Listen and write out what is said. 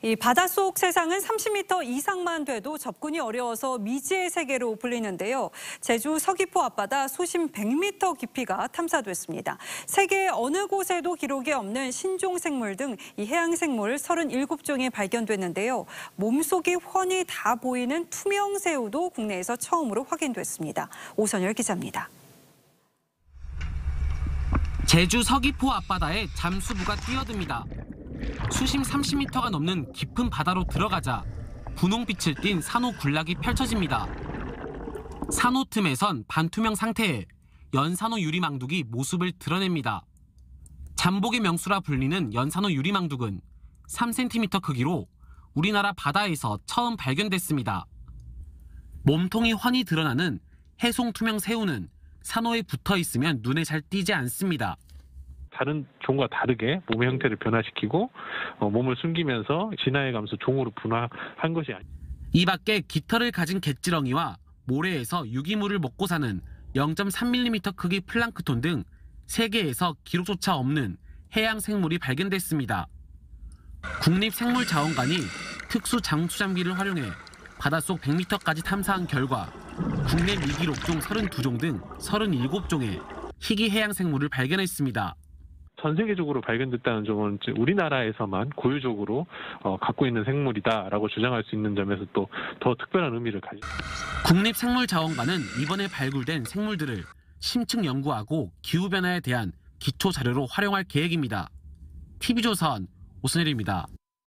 이 바닷속 세상은 30m 이상만 돼도 접근이 어려워서 미지의 세계로 불리는데요. 제주 서귀포 앞바다 수심 100m 깊이가 탐사됐습니다. 세계 어느 곳에도 기록이 없는 신종 생물 등 이 해양 생물 37종이 발견됐는데요. 몸속이 훤히 다 보이는 투명 새우도 국내에서 처음으로 확인됐습니다. 오선열 기자입니다. 제주 서귀포 앞바다에 잠수부가 뛰어듭니다. 수심 30m가 넘는 깊은 바다로 들어가자 분홍빛을 띤 산호 군락이 펼쳐집니다. 산호 틈에선 반투명 상태에 연산호 유리망둑이 모습을 드러냅니다. 잠복의 명수라 불리는 연산호 유리망둑은 3cm 크기로 우리나라 바다에서 처음 발견됐습니다. 몸통이 훤히 드러나는 해송투명 새우는 산호에 붙어 있으면 눈에 잘 띄지 않습니다. 다른 종과 다르게 몸의 형태를 변화시키고 몸을 숨기면서 진화해가면서 종으로 분화한 것이 아닙니다. 이 밖에 깃털을 가진 갯지렁이와 모래에서 유기물을 먹고 사는 0.3mm 크기 플랑크톤 등 세계에서 기록조차 없는 해양 생물이 발견됐습니다. 국립생물자원관이 특수 장수잠기를 활용해 바닷속 100m까지 탐사한 결과 국내 미기록종 32종 등 37종의 희귀 해양 생물을 발견했습니다. 전 세계적으로 발견됐다는 점은 우리나라에서만 고유적으로 갖고 있는 생물이다라고 주장할 수 있는 점에서 또 더 특별한 의미를 가지고 있습니다. 국립생물자원관은 이번에 발굴된 생물들을 심층 연구하고 기후변화에 대한 기초 자료로 활용할 계획입니다. TV조선 오선일입니다.